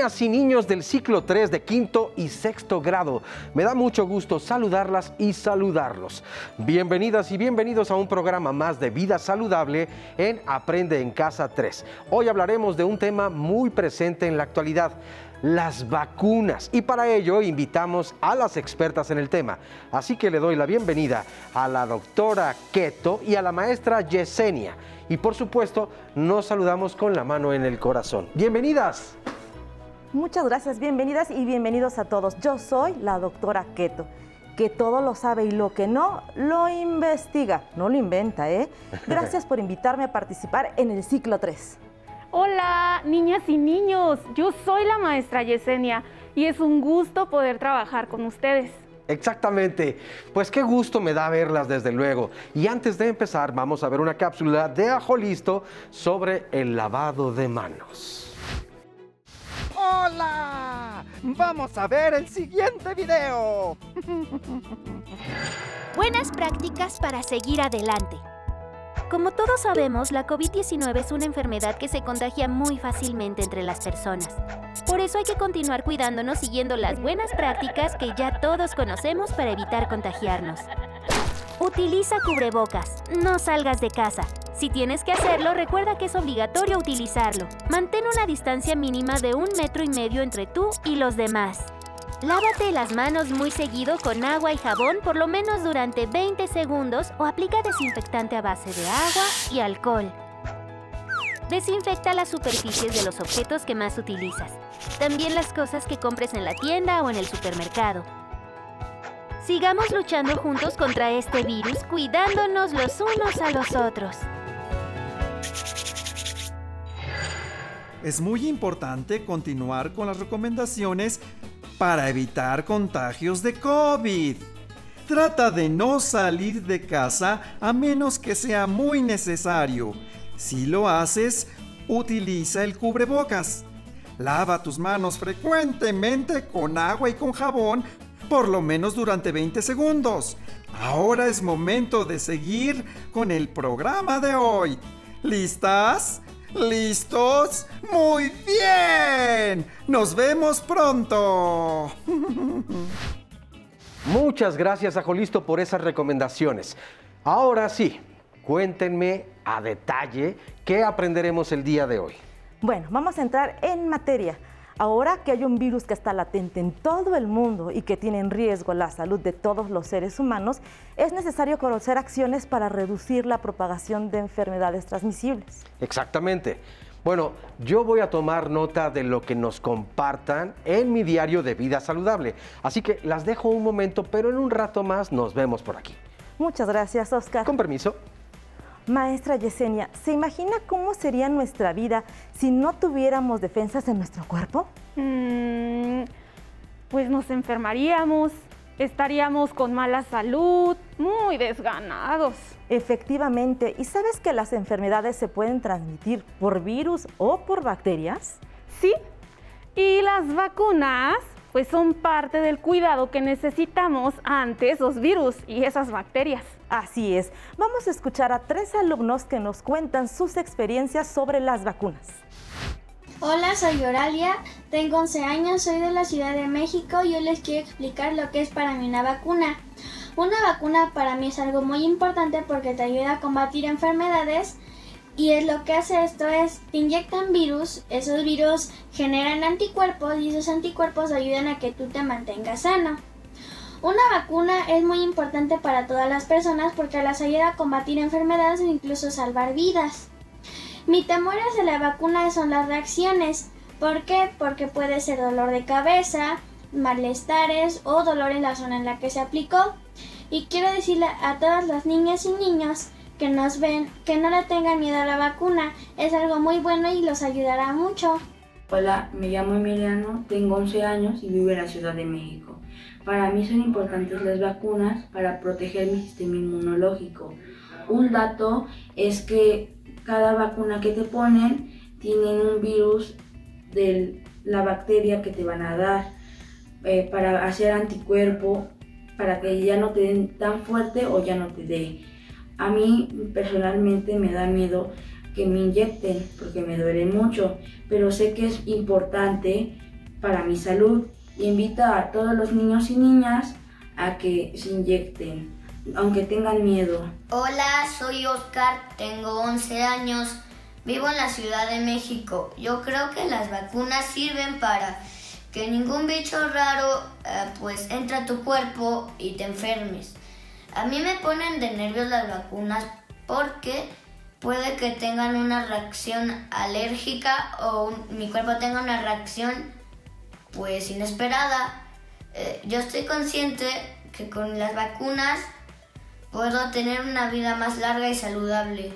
Niñas y niños del ciclo 3 de quinto y sexto grado, me da mucho gusto saludarlas y saludarlos. Bienvenidas y bienvenidos a un programa más de vida saludable en Aprende en Casa 3. Hoy hablaremos de un tema muy presente en la actualidad: las vacunas, y para ello invitamos a las expertas en el tema. Así que le doy la bienvenida a la doctora Keto y a la maestra Yesenia. Y por supuesto, nos saludamos con la mano en el corazón. ¡Bienvenidas! Muchas gracias, bienvenidas y bienvenidos a todos. Yo soy la doctora Keto, que todo lo sabe y lo que no, lo investiga, no lo inventa, ¿eh? Gracias por invitarme a participar en el ciclo 3. Hola, niñas y niños, yo soy la maestra Yesenia y es un gusto poder trabajar con ustedes. Exactamente, pues qué gusto me da verlas desde luego. Y antes de empezar vamos a ver una cápsula de Ajo Listo sobre el lavado de manos. ¡Hola! Vamos a ver el siguiente video. Buenas prácticas para seguir adelante. Como todos sabemos, la COVID-19 es una enfermedad que se contagia muy fácilmente entre las personas. Por eso hay que continuar cuidándonos siguiendo las buenas prácticas que ya todos conocemos para evitar contagiarnos. Utiliza cubrebocas, no salgas de casa. Si tienes que hacerlo, recuerda que es obligatorio utilizarlo. Mantén una distancia mínima de 1,5 metros entre tú y los demás. Lávate las manos muy seguido con agua y jabón por lo menos durante 20 segundos o aplica desinfectante a base de agua y alcohol. Desinfecta las superficies de los objetos que más utilizas, también las cosas que compres en la tienda o en el supermercado. Sigamos luchando juntos contra este virus, cuidándonos los unos a los otros. Es muy importante continuar con las recomendaciones para evitar contagios de COVID. Trata de no salir de casa a menos que sea muy necesario. Si lo haces, utiliza el cubrebocas. Lava tus manos frecuentemente con agua y con jabón, por lo menos durante 20 segundos. Ahora es momento de seguir con el programa de hoy. ¿Listas? ¿Listos? ¡Muy bien! ¡Nos vemos pronto! Muchas gracias, Ajo Listo, por esas recomendaciones. Ahora sí, cuéntenme a detalle qué aprenderemos el día de hoy. Bueno, vamos a entrar en materia. Ahora que hay un virus que está latente en todo el mundo y que tiene en riesgo la salud de todos los seres humanos, es necesario conocer acciones para reducir la propagación de enfermedades transmisibles. Exactamente. Bueno, yo voy a tomar nota de lo que nos compartan en mi diario de vida saludable. Así que las dejo un momento, pero en un rato más nos vemos por aquí. Muchas gracias, Oscar. Con permiso. Maestra Yesenia, ¿se imagina cómo sería nuestra vida si no tuviéramos defensas en nuestro cuerpo? Pues nos enfermaríamos, estaríamos con mala salud, muy desganados. Efectivamente, ¿y sabes que las enfermedades se pueden transmitir por virus o por bacterias? Sí, y las vacunas pues son parte del cuidado que necesitamos ante esos virus y esas bacterias. Así es. Vamos a escuchar a 3 alumnos que nos cuentan sus experiencias sobre las vacunas. Hola, soy Oralia, tengo 11 años, soy de la Ciudad de México y hoy les quiero explicar lo que es para mí una vacuna. Una vacuna para mí es algo muy importante porque te ayuda a combatir enfermedades y lo que hace esto es, te inyectan virus, esos virus generan anticuerpos y esos anticuerpos ayudan a que tú te mantengas sano. Una vacuna es muy importante para todas las personas porque las ayuda a combatir enfermedades e incluso salvar vidas. Mi temor hacia la vacuna son las reacciones. ¿Por qué? Porque puede ser dolor de cabeza, malestares o dolor en la zona en la que se aplicó. Y quiero decirle a todas las niñas y niños que nos ven que no le tengan miedo a la vacuna. Es algo muy bueno y los ayudará mucho. Hola, me llamo Emiliano, tengo 11 años y vivo en la Ciudad de México. Para mí son importantes las vacunas para proteger mi sistema inmunológico. Un dato es que cada vacuna que te ponen tienen un virus de la bacteria que te van a dar para hacer anticuerpo, para que ya no te den tan fuerte o ya no te dé. A mí personalmente me da miedo que me inyecten porque me duele mucho, pero sé que es importante para mi salud y invito a todos los niños y niñas a que se inyecten, aunque tengan miedo. Hola, soy Oscar, tengo 11 años, vivo en la Ciudad de México. Yo creo que las vacunas sirven para que ningún bicho raro pues entre a tu cuerpo y te enfermes. A mí me ponen de nervios las vacunas porque puede que tengan una reacción alérgica o mi cuerpo tenga una reacción pues inesperada. Yo estoy consciente que con las vacunas puedo tener una vida más larga y saludable.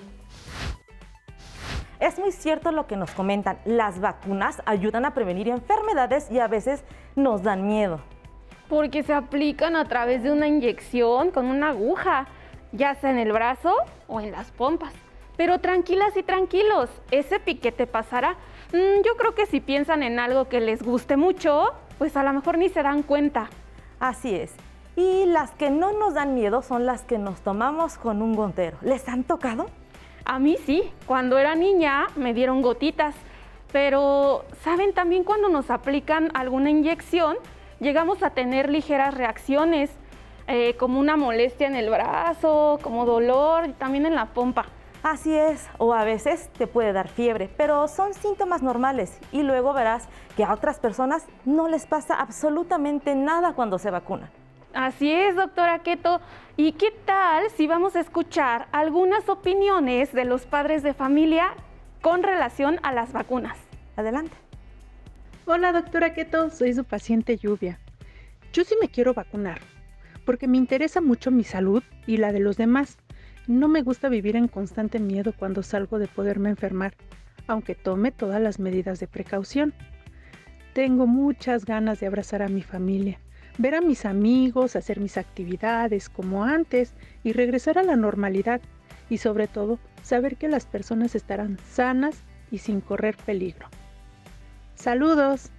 Es muy cierto lo que nos comentan. Las vacunas ayudan a prevenir enfermedades y a veces nos dan miedo. Porque se aplican a través de una inyección con una aguja, ya sea en el brazo o en las pompas. Pero tranquilas y tranquilos, ese piquete pasará. Yo creo que si piensan en algo que les guste mucho, pues a lo mejor ni se dan cuenta. Así es. Y las que no nos dan miedo son las que nos tomamos con un gotero. ¿Les han tocado? A mí sí, cuando era niña me dieron gotitas, pero ¿saben? También cuando nos aplican alguna inyección, llegamos a tener ligeras reacciones, como una molestia en el brazo, como dolor y también en la pompa. Así es, o a veces te puede dar fiebre, pero son síntomas normales y luego verás que a otras personas no les pasa absolutamente nada cuando se vacunan. Así es, doctora Keto. ¿Y qué tal si vamos a escuchar algunas opiniones de los padres de familia con relación a las vacunas? Adelante. Hola, doctora Keto, soy su paciente Lluvia. Yo sí me quiero vacunar, porque me interesa mucho mi salud y la de los demás. No me gusta vivir en constante miedo cuando salgo de poderme enfermar, aunque tome todas las medidas de precaución. Tengo muchas ganas de abrazar a mi familia, ver a mis amigos, hacer mis actividades como antes y regresar a la normalidad. Y sobre todo, saber que las personas estarán sanas y sin correr peligro. ¡Saludos!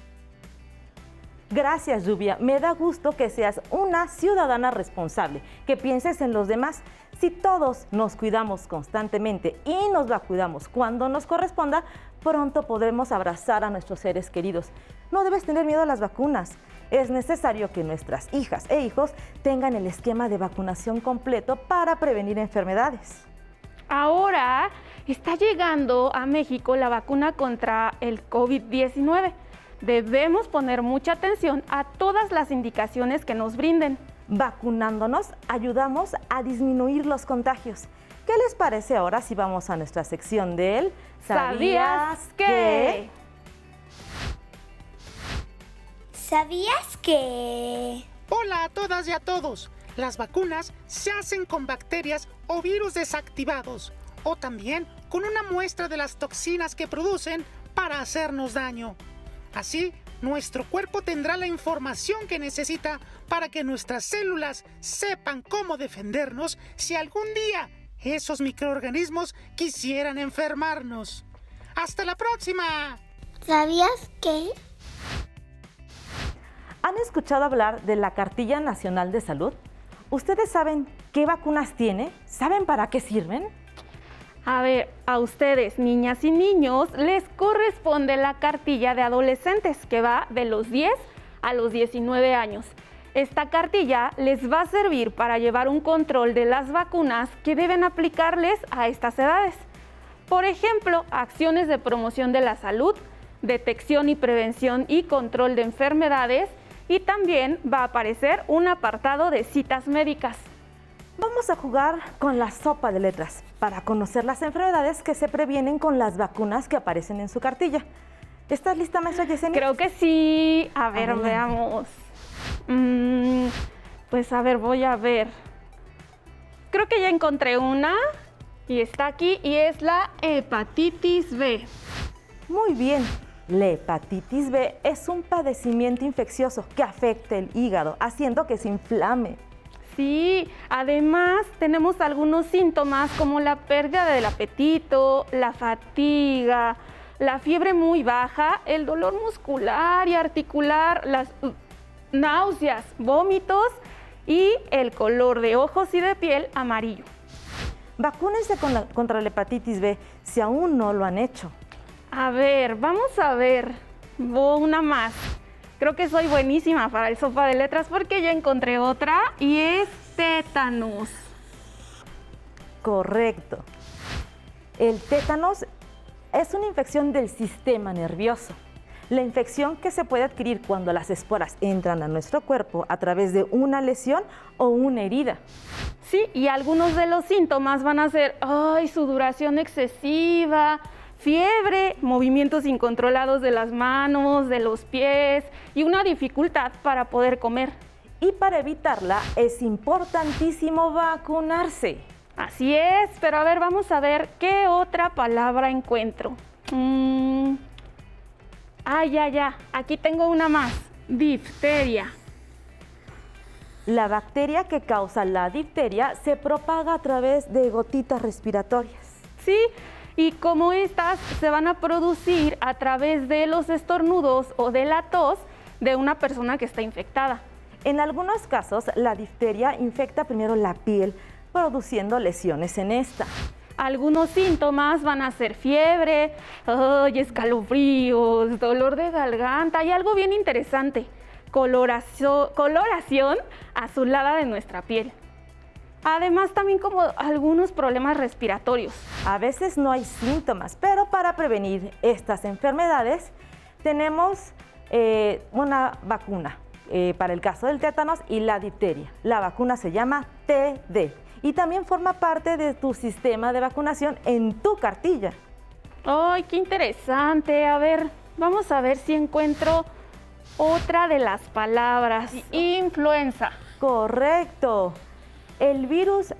Gracias, Lluvia. Me da gusto que seas una ciudadana responsable, que pienses en los demás. Si todos nos cuidamos constantemente y nos vacunamos cuando nos corresponda, pronto podremos abrazar a nuestros seres queridos. No debes tener miedo a las vacunas. Es necesario que nuestras hijas e hijos tengan el esquema de vacunación completo para prevenir enfermedades. Ahora está llegando a México la vacuna contra el COVID-19. Debemos poner mucha atención a todas las indicaciones que nos brinden. Vacunándonos ayudamos a disminuir los contagios. ¿Qué les parece ahora si vamos a nuestra sección del ¿Sabías qué? ¿Sabías qué? Hola a todas y a todos. Las vacunas se hacen con bacterias o virus desactivados o también con una muestra de las toxinas que producen para hacernos daño. Así, nuestro cuerpo tendrá la información que necesita para que nuestras células sepan cómo defendernos si algún día esos microorganismos quisieran enfermarnos. ¡Hasta la próxima! ¿Sabías qué? ¿Han escuchado hablar de la Cartilla Nacional de Salud? ¿Ustedes saben qué vacunas tiene? ¿Saben para qué sirven? A ver, a ustedes, niñas y niños, les corresponde la cartilla de adolescentes, que va de los 10 a los 19 años. Esta cartilla les va a servir para llevar un control de las vacunas que deben aplicarles a estas edades. Por ejemplo, acciones de promoción de la salud, detección y prevención y control de enfermedades, y también va a aparecer un apartado de citas médicas. Vamos a jugar con la sopa de letras para conocer las enfermedades que se previenen con las vacunas que aparecen en su cartilla. ¿Estás lista, maestra Yesenia? Creo que sí. A ver, veamos. Pues a ver, voy a ver. Creo que ya encontré una y está aquí y es la hepatitis B. Muy bien. La hepatitis B es un padecimiento infeccioso que afecta el hígado, haciendo que se inflame. Sí, además tenemos algunos síntomas como la pérdida del apetito, la fatiga, la fiebre muy baja, el dolor muscular y articular, las náuseas, vómitos y el color de ojos y de piel amarillo. Vacúnense contra la hepatitis B si aún no lo han hecho. A ver, vamos a ver. una más. Creo que soy buenísima para el sopa de letras porque ya encontré otra y es tétanos. Correcto. El tétanos es una infección del sistema nervioso. La infección que se puede adquirir cuando las esporas entran a nuestro cuerpo a través de una lesión o una herida. Sí, y algunos de los síntomas van a ser sudoración excesiva, fiebre, movimientos incontrolados de las manos, de los pies y una dificultad para poder comer. Y para evitarla es importantísimo vacunarse. Así es, pero a ver, vamos a ver qué otra palabra encuentro. Ya, aquí tengo una más, difteria. La bacteria que causa la difteria se propaga a través de gotitas respiratorias. Sí, y como estas se van a producir a través de los estornudos o de la tos de una persona que está infectada. En algunos casos, la difteria infecta primero la piel, produciendo lesiones en esta. Algunos síntomas van a ser fiebre, escalofríos, dolor de garganta y algo bien interesante, coloración azulada de nuestra piel. Además, también como algunos problemas respiratorios. A veces no hay síntomas, pero para prevenir estas enfermedades tenemos una vacuna para el caso del tétanos y la difteria. La vacuna se llama TD y también forma parte de tu sistema de vacunación en tu cartilla. ¡Ay, qué interesante! A ver, vamos a ver si encuentro otra de las palabras. Influenza. Correcto. El virus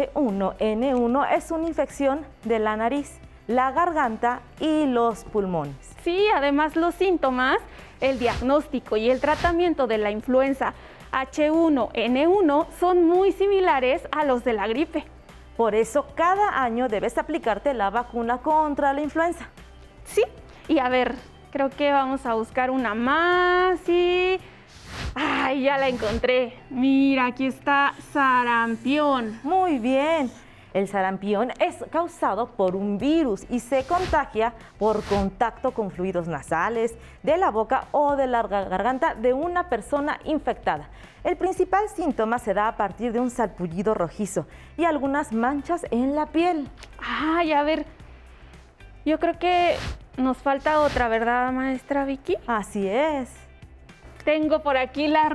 H1N1 es una infección de la nariz, la garganta y los pulmones. Sí, además los síntomas, el diagnóstico y el tratamiento de la influenza H1N1 son muy similares a los de la gripe. Por eso cada año debes aplicarte la vacuna contra la influenza. Sí, y a ver, creo que vamos a buscar una más y... ¡Ay, ya la encontré! Mira, aquí está sarampión. Muy bien. El sarampión es causado por un virus y se contagia por contacto con fluidos nasales, de la boca o de la garganta de una persona infectada. El principal síntoma se da a partir de un sarpullido rojizo y algunas manchas en la piel. ¡Ay, a ver! Yo creo que nos falta otra, ¿verdad, maestra Vicky? Así es. Tengo por aquí la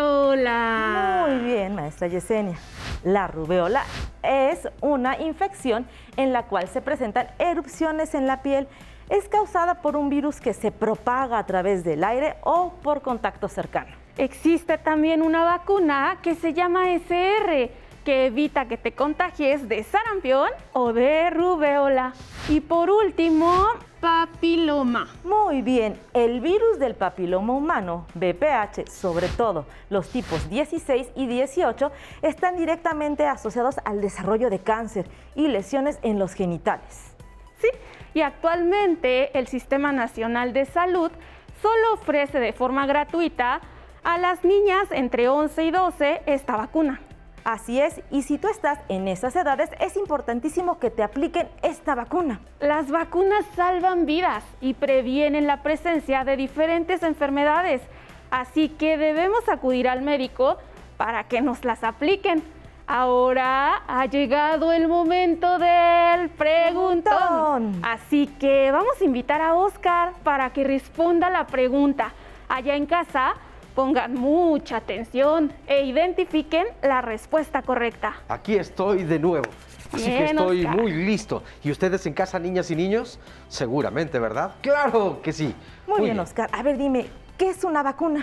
rubeola. Muy bien, maestra Yesenia. La rubeola es una infección en la cual se presentan erupciones en la piel. Es causada por un virus que se propaga a través del aire o por contacto cercano. Existe también una vacuna que se llama SR, que evita que te contagies de sarampión o de rubeola. Y por último, papiloma. Muy bien, el virus del papiloma humano, VPH, sobre todo los tipos 16 y 18, están directamente asociados al desarrollo de cáncer y lesiones en los genitales. Sí, y actualmente el Sistema Nacional de Salud solo ofrece de forma gratuita a las niñas entre 11 y 12 esta vacuna. Así es, y si tú estás en esas edades, es importantísimo que te apliquen esta vacuna. Las vacunas salvan vidas y previenen la presencia de diferentes enfermedades, así que debemos acudir al médico para que nos las apliquen. Ahora ha llegado el momento del preguntón. Así que vamos a invitar a Oscar para que responda la pregunta. Allá en casa, pongan mucha atención e identifiquen la respuesta correcta. Aquí estoy de nuevo, así que estoy Oscar. muy listo. ¿Y ustedes en casa, niñas y niños? Seguramente, ¿verdad? ¡Claro que sí! Muy bien, Oscar. A ver, dime, ¿qué es una vacuna?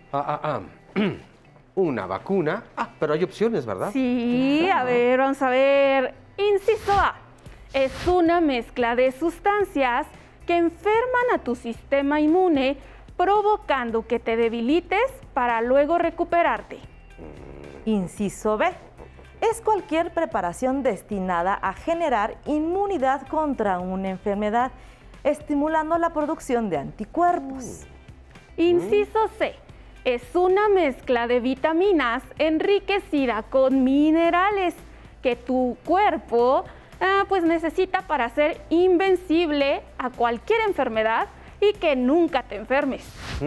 Una vacuna. Pero hay opciones, ¿verdad? Sí, claro. A ver, vamos a ver. Inciso A. Es una mezcla de sustancias que enferman a tu sistema inmune, provocando que te debilites para luego recuperarte. Inciso B. Es cualquier preparación destinada a generar inmunidad contra una enfermedad, estimulando la producción de anticuerpos. Inciso C. Es una mezcla de vitaminas enriquecida con minerales que tu cuerpo pues necesita para ser invencible a cualquier enfermedad y que nunca te enfermes.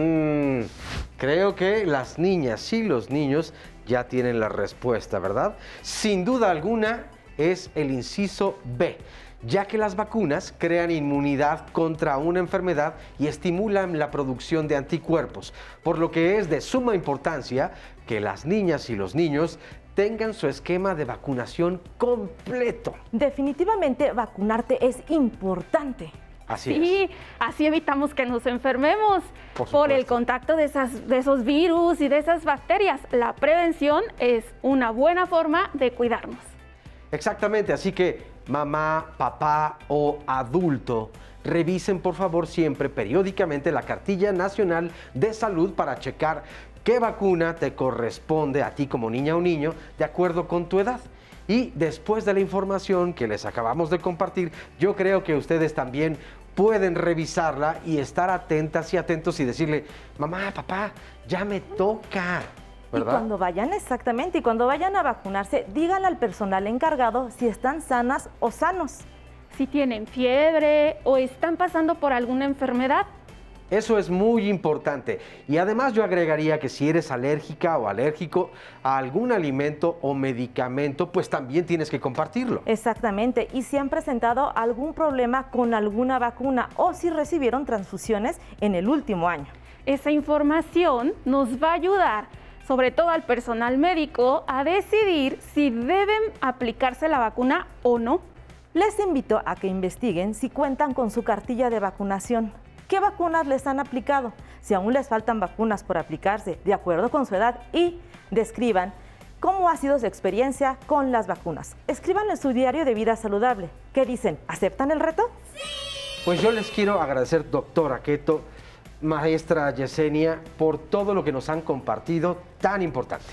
Creo que las niñas y los niños ya tienen la respuesta, ¿verdad? Sin duda alguna es el inciso B, ya que las vacunas crean inmunidad contra una enfermedad y estimulan la producción de anticuerpos, por lo que es de suma importancia que las niñas y los niños tengan su esquema de vacunación completo. Definitivamente vacunarte es importante. Sí, así evitamos que nos enfermemos por el contacto de esos virus y de esas bacterias. La prevención es una buena forma de cuidarnos. Exactamente, así que mamá, papá o adulto, revisen por favor siempre periódicamente la Cartilla Nacional de Salud para checar qué vacuna te corresponde a ti como niña o niño de acuerdo con tu edad. Y después de la información que les acabamos de compartir, yo creo que ustedes también pueden revisarla y estar atentas y atentos y decirle, mamá, papá, ya me toca, ¿verdad? Y cuando vayan, exactamente, y cuando vayan a vacunarse, díganle al personal encargado si están sanas o sanos. Si tienen fiebre o están pasando por alguna enfermedad. Eso es muy importante. Y además yo agregaría que si eres alérgica o alérgico a algún alimento o medicamento, pues también tienes que compartirlo. Exactamente. Y si han presentado algún problema con alguna vacuna o si recibieron transfusiones en el último año. Esa información nos va a ayudar, sobre todo al personal médico, a decidir si deben aplicarse la vacuna o no. Les invito a que investiguen si cuentan con su cartilla de vacunación. ¿Qué vacunas les han aplicado? Si aún les faltan vacunas por aplicarse, de acuerdo con su edad, y describan cómo ha sido su experiencia con las vacunas. Escriban en su diario de vida saludable. ¿Qué dicen? ¿Aceptan el reto? ¡Sí! Pues yo les quiero agradecer, doctora Keto, maestra Yesenia, por todo lo que nos han compartido tan importante.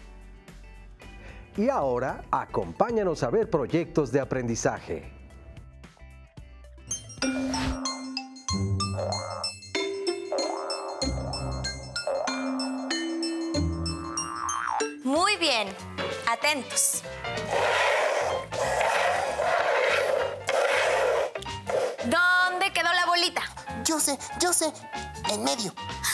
Y ahora, acompáñanos a ver proyectos de aprendizaje. Muy bien, atentos. ¿Dónde quedó la bolita? Yo sé, en medio.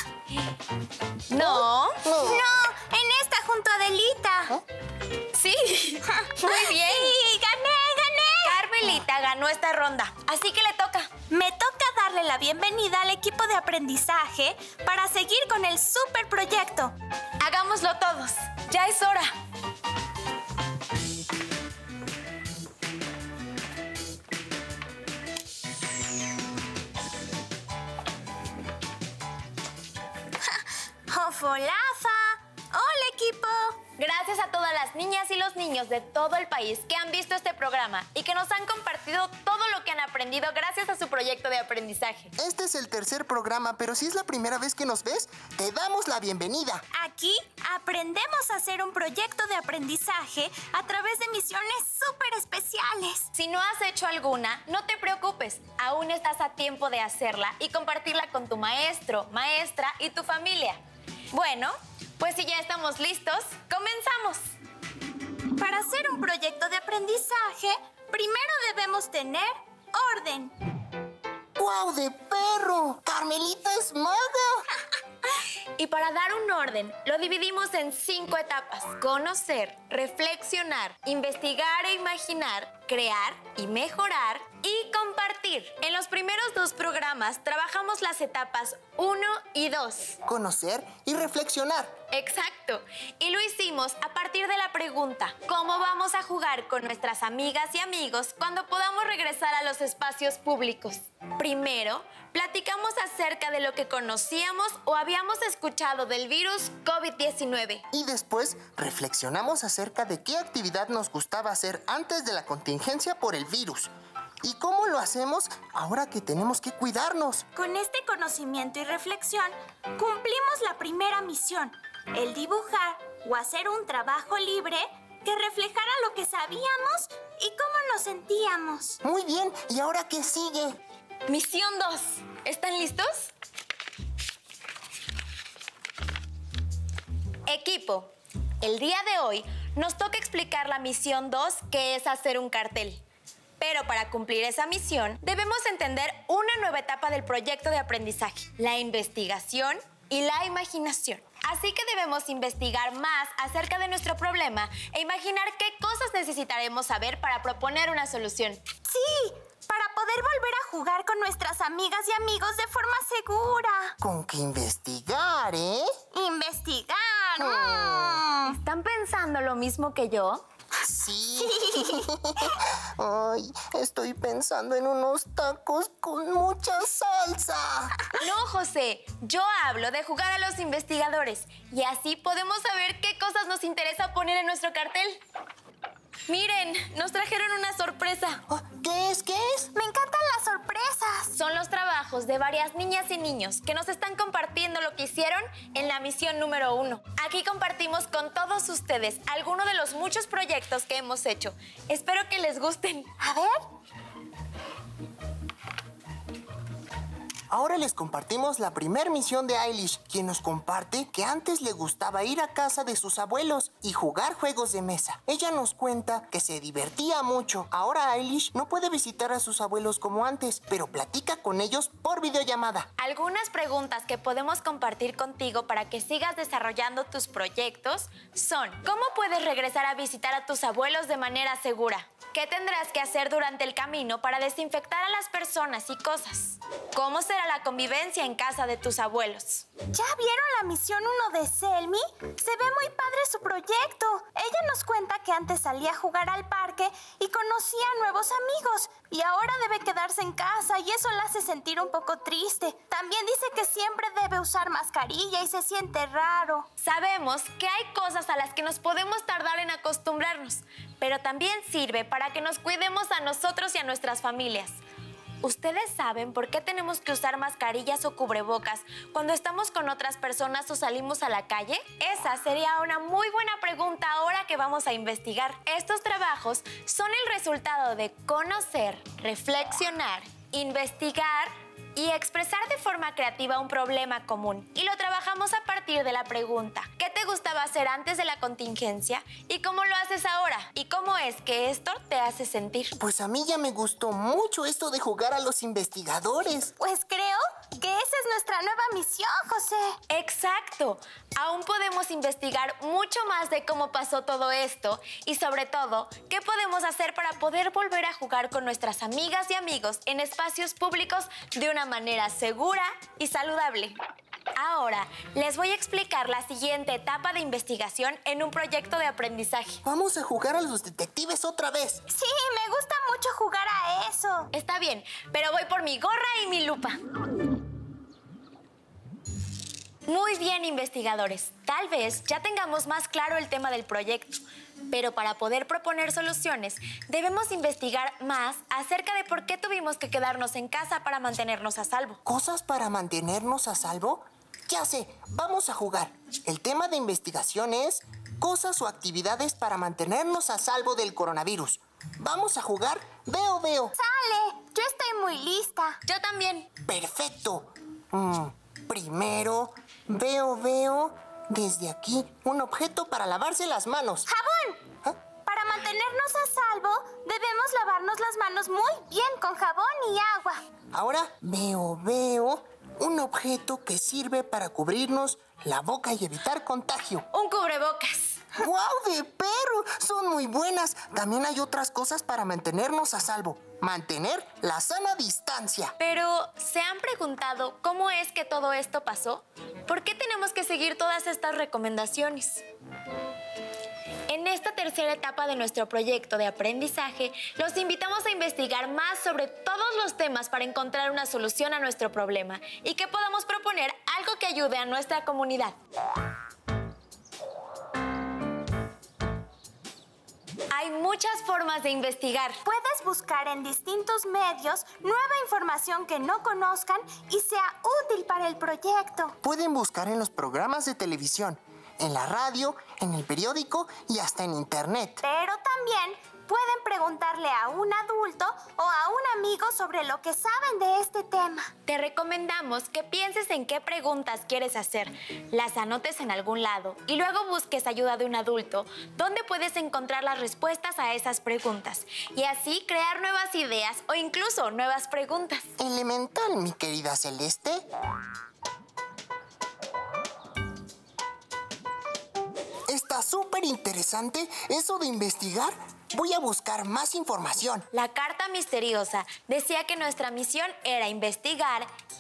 No, en esta junto a Adelita. Sí, muy bien. Sí, gané. Carmelita ganó esta ronda, así que le toca. Me toca darle la bienvenida al equipo de aprendizaje para seguir con el super proyecto. Hagámoslo todos, ya es hora. ¡Ofolafa! ¡Hola, equipo! Gracias a todas las niñas y los niños de todo el país que han visto este programa y que nos han compartido todo lo que han aprendido gracias a su proyecto de aprendizaje. Este es el tercer programa, pero si es la primera vez que nos ves, te damos la bienvenida. Aquí aprendemos a hacer un proyecto de aprendizaje a través de misiones súper especiales. Si no has hecho alguna, no te preocupes. Aún estás a tiempo de hacerla y compartirla con tu maestro, maestra y tu familia. Bueno, pues si ya estamos listos, ¡comenzamos! Para hacer un proyecto de aprendizaje, primero debemos tener orden. ¡Guau, de perro! ¡Carmelita es maga! Y para dar un orden, lo dividimos en 5 etapas. Conocer, reflexionar, investigar e imaginar, crear y mejorar y compartir. En los primeros 2 programas trabajamos las etapas 1 y 2. Conocer y reflexionar. Exacto. Y lo hicimos a partir de la pregunta, ¿cómo vamos a jugar con nuestras amigas y amigos cuando podamos regresar a los espacios públicos? Primero, platicamos acerca de lo que conocíamos o habíamos escuchado del virus COVID-19. Y después, reflexionamos acerca de qué actividad nos gustaba hacer antes de la contingencia por el virus. ¿Y cómo lo hacemos ahora que tenemos que cuidarnos? Con este conocimiento y reflexión, cumplimos la primera misión, el dibujar o hacer un trabajo libre que reflejara lo que sabíamos y cómo nos sentíamos. Muy bien, ¿y ahora qué sigue? Misión 2. ¿Están listos? Equipo, el día de hoy nos toca explicar la misión 2, que es hacer un cartel. Pero para cumplir esa misión, debemos entender una nueva etapa del proyecto de aprendizaje, la investigación y la imaginación. Así que debemos investigar más acerca de nuestro problema e imaginar qué cosas necesitaremos saber para proponer una solución. ¡Sí! Para poder volver a jugar con nuestras amigas y amigos de forma segura. Con que investigar, ¿eh? ¡Investigar! ¿Están pensando lo mismo que yo? Sí. Ay, estoy pensando en unos tacos con mucha salsa. No, José, yo hablo de jugar a los investigadores y así podemos saber qué cosas nos interesa poner en nuestro cartel. Miren, nos trajeron una sorpresa. ¿Qué es? ¿Qué es? Me encantan las sorpresas. Son los trabajos de varias niñas y niños que nos están compartiendo lo que hicieron en la misión número 1. Aquí compartimos con todos ustedes algunos de los muchos proyectos que hemos hecho. Espero que les gusten. A ver. Ahora les compartimos la primer misión de Ailish, quien nos comparte que antes le gustaba ir a casa de sus abuelos y jugar juegos de mesa. Ella nos cuenta que se divertía mucho. Ahora Ailish no puede visitar a sus abuelos como antes, pero platica con ellos por videollamada. Algunas preguntas que podemos compartir contigo para que sigas desarrollando tus proyectos son: ¿cómo puedes regresar a visitar a tus abuelos de manera segura? ¿Qué tendrás que hacer durante el camino para desinfectar a las personas y cosas? ¿Cómo será la convivencia en casa de tus abuelos? ¿Ya vieron la misión 1 de Selmi? Se ve muy padre su proyecto. Ella nos cuenta que antes salía a jugar al parque y conocía nuevos amigos. Y ahora debe quedarse en casa y eso la hace sentir un poco triste. También dice que siempre debe usar mascarilla y se siente raro. Sabemos que hay cosas a las que nos podemos tardar en acostumbrarnos, pero también sirve para que nos cuidemos a nosotros y a nuestras familias. ¿Ustedes saben por qué tenemos que usar mascarillas o cubrebocas cuando estamos con otras personas o salimos a la calle? Esa sería una muy buena pregunta ahora que vamos a investigar. Estos trabajos son el resultado de conocer, reflexionar, investigar y expresar de forma creativa un problema común. Y lo trabajamos a partir de la pregunta: ¿qué te gustaba hacer antes de la contingencia? ¿Y cómo lo haces ahora? ¿Y cómo es que esto te hace sentir? Pues a mí ya me gustó mucho esto de jugar a los investigadores. Pues creo que esa es nuestra nueva misión, José. ¡Exacto! Aún podemos investigar mucho más de cómo pasó todo esto y sobre todo, qué podemos hacer para poder volver a jugar con nuestras amigas y amigos en espacios públicos de una manera segura y saludable. Ahora, les voy a explicar la siguiente etapa de investigación en un proyecto de aprendizaje. Vamos a jugar a los detectives otra vez. Sí, me gusta mucho jugar a eso. Está bien, pero voy por mi gorra y mi lupa. Muy bien, investigadores. Tal vez ya tengamos más claro el tema del proyecto, pero para poder proponer soluciones debemos investigar más acerca de por qué tuvimos que quedarnos en casa para mantenernos a salvo. ¿Cosas para mantenernos a salvo? Ya sé, vamos a jugar. El tema de investigación es cosas o actividades para mantenernos a salvo del coronavirus. Vamos a jugar Veo Veo. ¡Sale! Yo estoy muy lista. Yo también. Perfecto. Primero, veo desde aquí un objeto para lavarse las manos. ¡Jabón! ¿Ah? Para mantenernos a salvo, debemos lavarnos las manos muy bien con jabón y agua. Ahora veo un objeto que sirve para cubrirnos la boca y evitar contagio. Un cubrebocas. ¡Guau, de perro! Son muy buenas. También hay otras cosas para mantenernos a salvo. Mantener la sana distancia. Pero, ¿se han preguntado cómo es que todo esto pasó? ¿Por qué tenemos que seguir todas estas recomendaciones? En esta tercera etapa de nuestro proyecto de aprendizaje, los invitamos a investigar más sobre todos los temas para encontrar una solución a nuestro problema y que podamos proponer algo que ayude a nuestra comunidad. Hay muchas formas de investigar. Puedes buscar en distintos medios nueva información que no conozcan y sea útil para el proyecto. Pueden buscar en los programas de televisión, en la radio, en el periódico y hasta en internet. Pero también pueden preguntarle a un adulto o a un amigo sobre lo que saben de este tema. Te recomendamos que pienses en qué preguntas quieres hacer, las anotes en algún lado y luego busques ayuda de un adulto, donde puedes encontrar las respuestas a esas preguntas y así crear nuevas ideas o incluso nuevas preguntas. Elemental, mi querida Celeste. Está súper interesante eso de investigar. Voy a buscar más información. La carta misteriosa decía que nuestra misión era investigar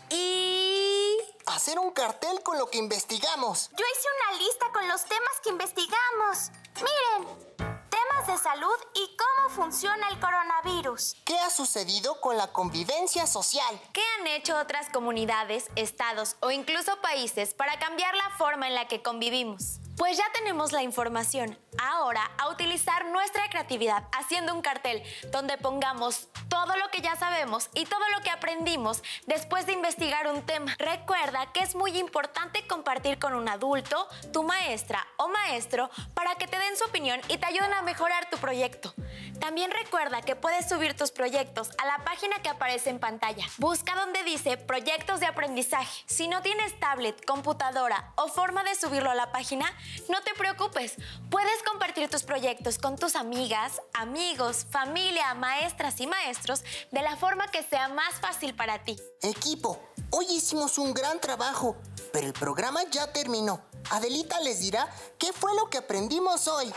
y... hacer un cartel con lo que investigamos. Yo hice una lista con los temas que investigamos. Miren, temas de salud y cómo funciona el coronavirus. ¿Qué ha sucedido con la convivencia social? ¿Qué han hecho otras comunidades, estados o incluso países para cambiar la forma en la que convivimos? Pues ya tenemos la información. Ahora, a utilizar nuestra creatividad haciendo un cartel donde pongamos todo lo que ya sabemos y todo lo que aprendimos después de investigar un tema. Recuerda que es muy importante compartir con un adulto, tu maestra o maestro para que te den su opinión y te ayuden a mejorar tu proyecto. También recuerda que puedes subir tus proyectos a la página que aparece en pantalla. Busca donde dice proyectos de aprendizaje. Si no tienes tablet, computadora o forma de subirlo a la página, no te preocupes. Puedes compartir tus proyectos con tus amigas, amigos, familia, maestras y maestros de la forma que sea más fácil para ti. Equipo, hoy hicimos un gran trabajo, pero el programa ya terminó. Adelita les dirá qué fue lo que aprendimos hoy.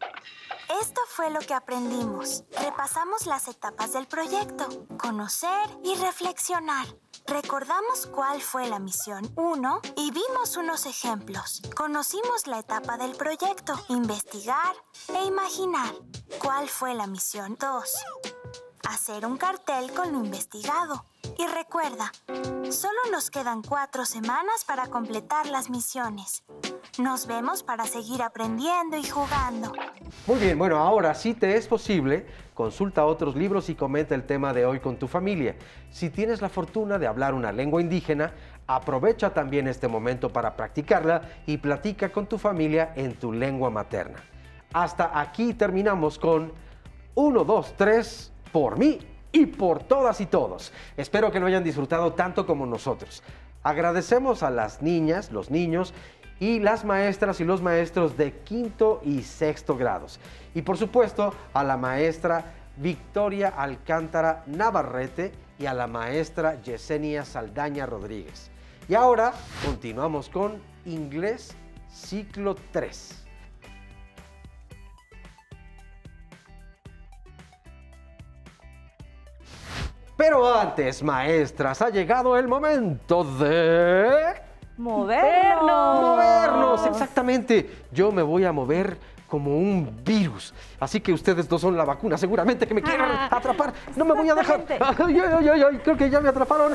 Esto fue lo que aprendimos. Repasamos las etapas del proyecto, conocer y reflexionar. Recordamos cuál fue la misión 1 y vimos unos ejemplos. Conocimos la etapa del proyecto, investigar e imaginar. ¿Cuál fue la misión 2? Hacer un cartel con lo investigado. Y recuerda, solo nos quedan 4 semanas para completar las misiones. Nos vemos para seguir aprendiendo y jugando. Muy bien, bueno, ahora si te es posible, consulta otros libros y comenta el tema de hoy con tu familia. Si tienes la fortuna de hablar una lengua indígena, aprovecha también este momento para practicarla y platica con tu familia en tu lengua materna. Hasta aquí terminamos con 1, 2, 3, por mí y por todas y todos. Espero que lo hayan disfrutado tanto como nosotros. Agradecemos a las niñas, los niños y las maestras y los maestros de quinto y sexto grados. Y por supuesto a la maestra Victoria Alcántara Navarrete y a la maestra Yesenia Saldaña Rodríguez. Y ahora continuamos con Inglés Ciclo 3. Pero antes, maestras, ha llegado el momento de... ¡Movernos! Exactamente. Yo me voy a mover como un virus. Así que ustedes no son la vacuna. Seguramente que me quieren atrapar. No me voy a dejar. Ay, creo que ya me atraparon.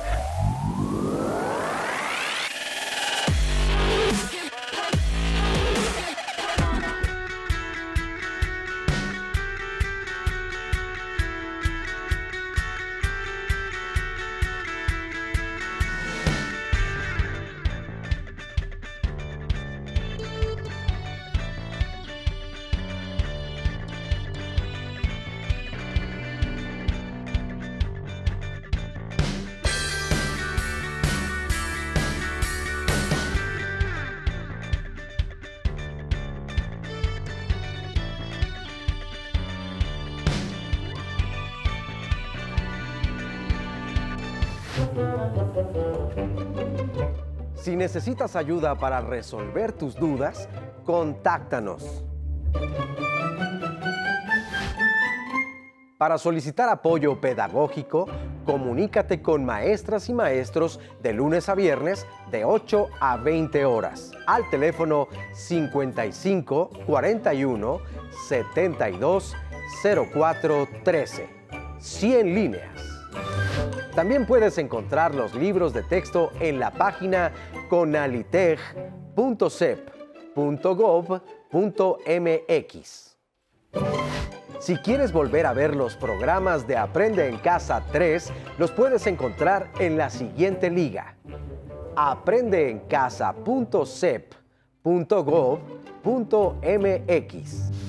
Si necesitas ayuda para resolver tus dudas, contáctanos. Para solicitar apoyo pedagógico, comunícate con maestras y maestros de lunes a viernes de 8 a 20 horas al teléfono 55 41 72 04 13. 100 líneas. También puedes encontrar los libros de texto en la página conaliteg.cep.gov.mx. Si quieres volver a ver los programas de Aprende en Casa 3, los puedes encontrar en la siguiente liga: aprendeencasa.cep.gov.mx.